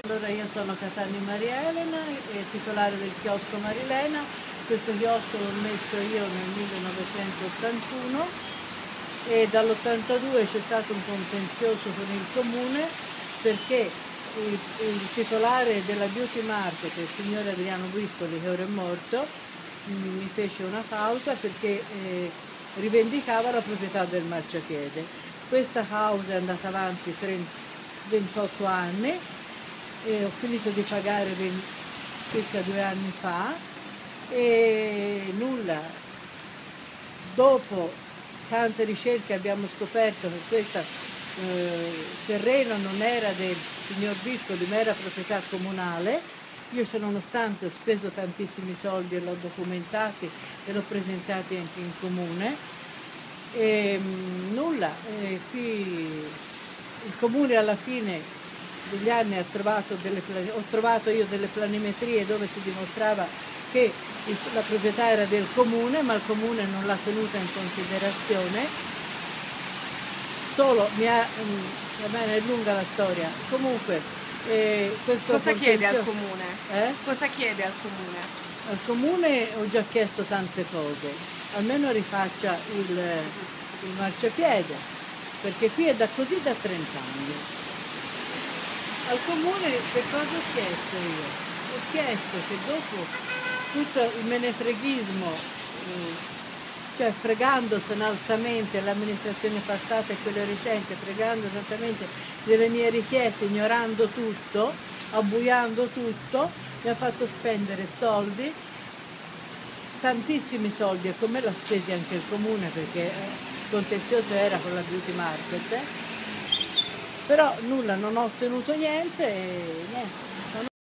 Allora io sono Catani Maria Elena, titolare del chiosco Marilena. Questo chiosco l'ho messo io nel 1981 e dall'82 c'è stato un contenzioso con il comune perché il titolare della beauty market, il signor Adriano Biffoli, che ora è morto, mi fece una causa perché rivendicava la proprietà del marciapiede. Questa causa è andata avanti 28 anni e ho finito di pagare circa 2 anni fa e nulla. Dopo tante ricerche abbiamo scoperto che questo terreno non era del signor Biffoli ma era proprietà comunale. Io nonostante ho speso tantissimi soldi e l'ho documentati e l'ho presentati anche in comune e nulla, qui il comune alla fine degli anni ho trovato io delle planimetrie dove si dimostrava che la proprietà era del comune, ma il comune non l'ha tenuta in considerazione. Solo va bene, è lunga la storia. Comunque, cosa chiede al comune? Cosa chiede al comune? Al comune ho già chiesto tante cose, almeno rifaccia il marciapiede, perché qui è così da 30 anni. Al comune che cosa ho chiesto io? Ho chiesto che dopo tutto il menefreghismo, cioè fregandosene altamente l'amministrazione passata e quella recente, fregandosi altamente delle mie richieste, ignorando tutto, abbuiando tutto, mi ha fatto spendere soldi, tantissimi soldi, e come l'ha spesi anche il comune perché il contenzioso era con la beauty market, però nulla, non ho ottenuto niente e niente.